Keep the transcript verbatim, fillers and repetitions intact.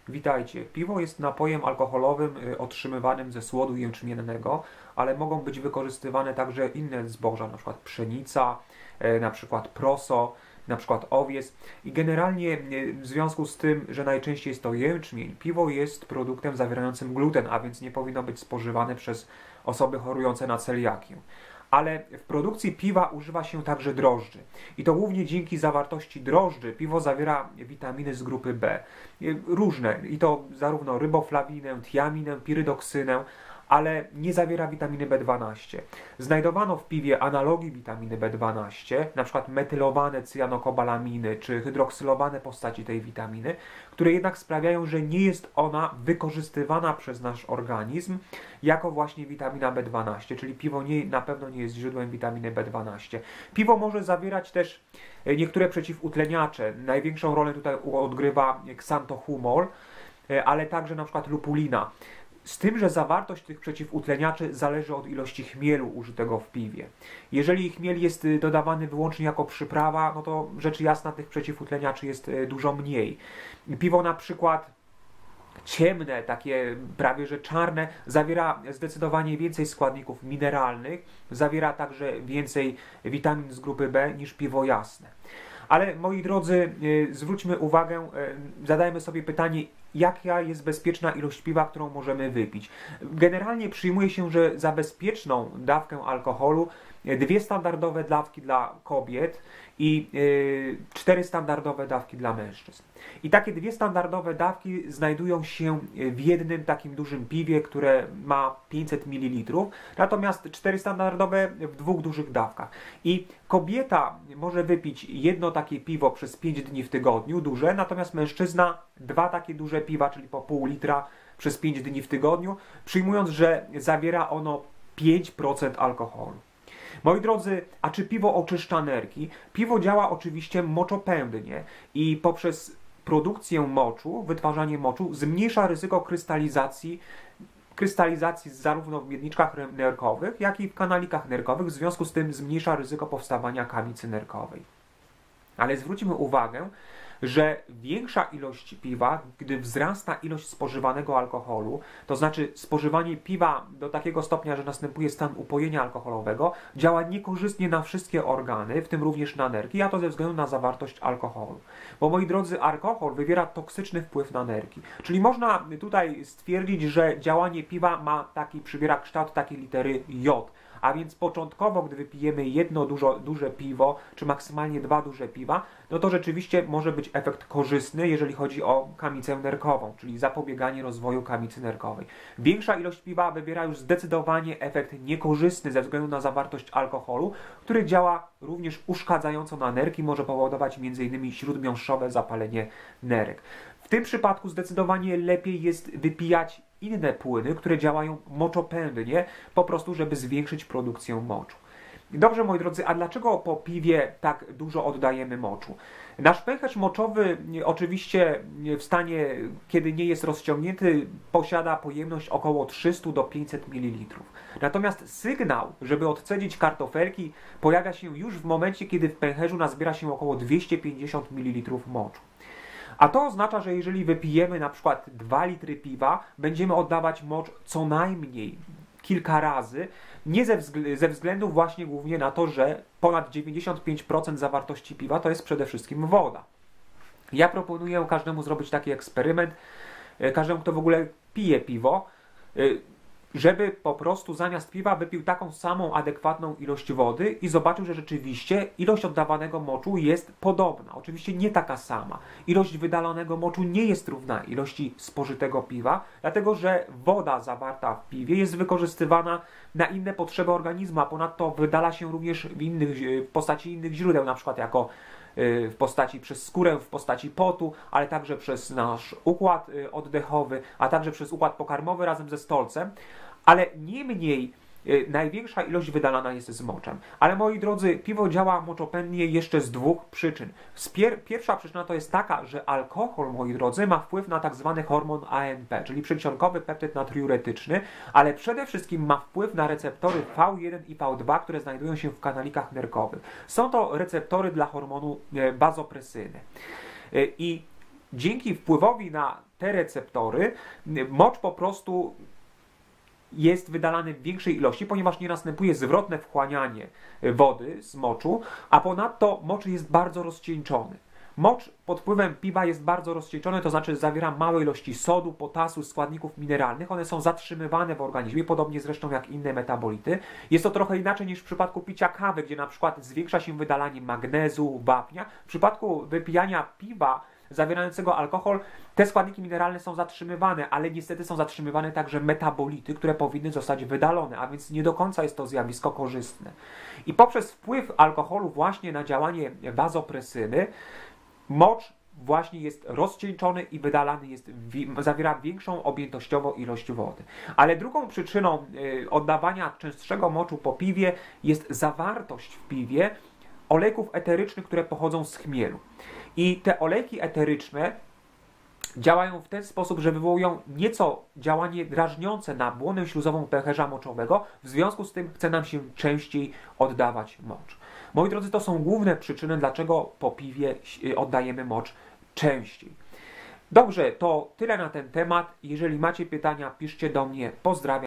Witajcie. Piwo jest napojem alkoholowym otrzymywanym ze słodu jęczmiennego, ale mogą być wykorzystywane także inne zboża, na przykład pszenica, na przykład proso, na przykład owiec. I generalnie w związku z tym, że najczęściej jest to jęczmień, piwo jest produktem zawierającym gluten, a więc nie powinno być spożywane przez osoby chorujące na celiakię. Ale w produkcji piwa używa się także drożdży. I to głównie dzięki zawartości drożdży piwo zawiera witaminy z grupy B. Różne, i to zarówno ryboflawinę, tiaminę, pirydoksynę, ale nie zawiera witaminy B dwanaście. Znajdowano w piwie analogii witaminy B dwanaście, np. metylowane cyjanokobalaminy czy hydroksylowane postaci tej witaminy, które jednak sprawiają, że nie jest ona wykorzystywana przez nasz organizm jako właśnie witamina B dwanaście, czyli piwo nie, na pewno nie jest źródłem witaminy B dwanaście. Piwo może zawierać też niektóre przeciwutleniacze. Największą rolę tutaj odgrywa ksantохумol, ale także na przykład lupulina. Z tym, że zawartość tych przeciwutleniaczy zależy od ilości chmielu użytego w piwie. Jeżeli chmiel jest dodawany wyłącznie jako przyprawa, no to rzecz jasna tych przeciwutleniaczy jest dużo mniej. Piwo na przykład ciemne, takie prawie że czarne, zawiera zdecydowanie więcej składników mineralnych, zawiera także więcej witamin z grupy B niż piwo jasne. Ale moi drodzy, zwróćmy uwagę, zadajmy sobie pytanie, jaka jest bezpieczna ilość piwa, którą możemy wypić. Generalnie przyjmuje się, że za bezpieczną dawkę alkoholu dwie standardowe dawki dla kobiet i yy, cztery standardowe dawki dla mężczyzn. I takie dwie standardowe dawki znajdują się w jednym takim dużym piwie, które ma pięćset mililitrów, natomiast cztery standardowe w dwóch dużych dawkach. I kobieta może wypić jedno takie piwo przez pięć dni w tygodniu, duże, natomiast mężczyzna dwa takie duże piwa, czyli po pół litra przez pięć dni w tygodniu, przyjmując, że zawiera ono pięć procent alkoholu. Moi drodzy, a czy piwo oczyszcza nerki? Piwo działa oczywiście moczopędnie i poprzez produkcję moczu, wytwarzanie moczu zmniejsza ryzyko krystalizacji, krystalizacji zarówno w miedniczkach nerkowych, jak i w kanalikach nerkowych, w związku z tym zmniejsza ryzyko powstawania kamicy nerkowej. Ale zwróćmy uwagę, że większa ilość piwa, gdy wzrasta ilość spożywanego alkoholu, to znaczy spożywanie piwa do takiego stopnia, że następuje stan upojenia alkoholowego, działa niekorzystnie na wszystkie organy, w tym również na nerki, a to ze względu na zawartość alkoholu. Bo moi drodzy, alkohol wywiera toksyczny wpływ na nerki. Czyli można tutaj stwierdzić, że działanie piwa ma taki, przybiera kształt takiej litery J. A więc początkowo, gdy wypijemy jedno dużo, duże piwo, czy maksymalnie dwa duże piwa, no to rzeczywiście może być efekt korzystny, jeżeli chodzi o kamicę nerkową, czyli zapobieganie rozwoju kamicy nerkowej. Większa ilość piwa wywiera już zdecydowanie efekt niekorzystny ze względu na zawartość alkoholu, który działa również uszkadzająco na nerki, może powodować między innymi śródmiąższowe zapalenie nerek. W tym przypadku zdecydowanie lepiej jest wypijać inne płyny, które działają moczopędnie, po prostu żeby zwiększyć produkcję moczu. Dobrze, moi drodzy, a dlaczego po piwie tak dużo oddajemy moczu? Nasz pęcherz moczowy oczywiście w stanie, kiedy nie jest rozciągnięty, posiada pojemność około trzysta do pięciuset mililitrów. Natomiast sygnał, żeby odcedzić kartofelki, pojawia się już w momencie, kiedy w pęcherzu nazbiera się około dwieście pięćdziesiąt mililitrów moczu. A to oznacza, że jeżeli wypijemy na przykład dwa litry piwa, będziemy oddawać mocz co najmniej kilka razy, nie ze, wzgl ze względu właśnie głównie na to, że ponad dziewięćdziesiąt pięć procent zawartości piwa to jest przede wszystkim woda. Ja proponuję każdemu zrobić taki eksperyment, każdemu, kto w ogóle pije piwo, żeby po prostu zamiast piwa wypił taką samą adekwatną ilość wody i zobaczył, że rzeczywiście ilość oddawanego moczu jest podobna. Oczywiście nie taka sama. Ilość wydalonego moczu nie jest równa ilości spożytego piwa, dlatego że woda zawarta w piwie jest wykorzystywana na inne potrzeby organizmu, a ponadto wydala się również w, innych, w postaci innych źródeł, na przykład jako w postaci przez skórę, w postaci potu, ale także przez nasz układ oddechowy, a także przez układ pokarmowy razem ze stolcem. Ale niemniej największa ilość wydalana jest z moczem. Ale moi drodzy, piwo działa moczopędnie jeszcze z dwóch przyczyn. Pierwsza przyczyna to jest taka, że alkohol, moi drodzy, ma wpływ na tak zwany hormon A N P, czyli przedsionkowy peptyd natriuretyczny, ale przede wszystkim ma wpływ na receptory V jeden i V dwa, które znajdują się w kanalikach nerkowych. Są to receptory dla hormonu bazopresyny. I dzięki wpływowi na te receptory, mocz po prostu jest wydalany w większej ilości, ponieważ nie następuje zwrotne wchłanianie wody z moczu, a ponadto mocz jest bardzo rozcieńczony. Mocz pod wpływem piwa jest bardzo rozcieńczony, to znaczy zawiera małe ilości sodu, potasu, składników mineralnych. One są zatrzymywane w organizmie, podobnie zresztą jak inne metabolity. Jest to trochę inaczej niż w przypadku picia kawy, gdzie na przykład zwiększa się wydalanie magnezu, wapnia. W przypadku wypijania piwa zawierającego alkohol, te składniki mineralne są zatrzymywane, ale niestety są zatrzymywane także metabolity, które powinny zostać wydalone, a więc nie do końca jest to zjawisko korzystne. I poprzez wpływ alkoholu właśnie na działanie wazopresyny, mocz właśnie jest rozcieńczony i wydalany jest, zawiera większą objętościowo ilość wody. Ale drugą przyczyną y, oddawania częstszego moczu po piwie jest zawartość w piwie olejków eterycznych, które pochodzą z chmielu. I te olejki eteryczne działają w ten sposób, że wywołują nieco działanie drażniące na błonę śluzową pęcherza moczowego, w związku z tym chce nam się częściej oddawać mocz. Moi drodzy, to są główne przyczyny, dlaczego po piwie oddajemy mocz częściej. Dobrze, to tyle na ten temat. Jeżeli macie pytania, piszcie do mnie. Pozdrawiam.